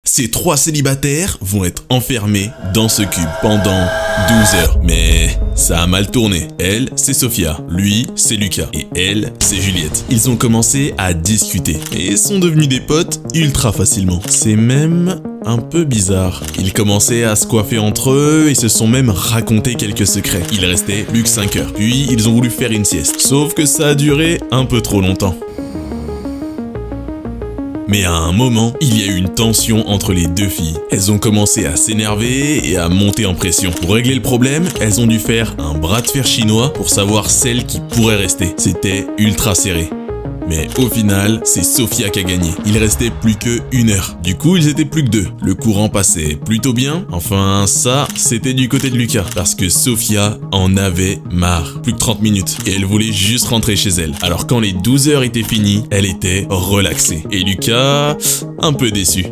Ces 3 célibataires vont être enfermés dans ce cube pendant 12 heures. Mais ça a mal tourné. Elle, c'est Sophia. Lui, c'est Lucas. Et elle, c'est Juliette. Ils ont commencé à discuter et sont devenus des potes ultra facilement. C'est même un peu bizarre. Ils commençaient à se coiffer entre eux et se sont même raconté quelques secrets. Il restait plus que 5 heures. Puis ils ont voulu faire une sieste. Sauf que ça a duré un peu trop longtemps. Mais à un moment, il y a eu une tension entre les deux filles. Elles ont commencé à s'énerver et à monter en pression. Pour régler le problème, elles ont dû faire un bras de fer chinois pour savoir celle qui pourrait rester. C'était ultra serré. Mais au final, c'est Sophia qui a gagné. Il restait plus que 1 heure. Du coup, ils étaient plus que 2. Le courant passait plutôt bien. Enfin, ça, c'était du côté de Lucas. Parce que Sophia en avait marre. Plus que 30 minutes. Et elle voulait juste rentrer chez elle. Alors quand les 12 heures étaient finies, elle était relaxée. Et Lucas, un peu déçu.